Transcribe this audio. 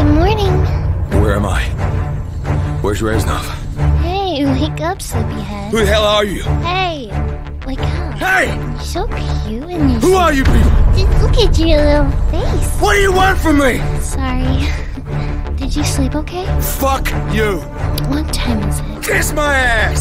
Good morning. Where am I? Where's Reznov? Hey, wake up, sleepyhead. Who the hell are you? Hey, wake up. Hey! You're so cute and Who are you people? Just look at your little face. What do you want from me? Sorry. Did you sleep okay? Fuck you! What time is it? Kiss my ass!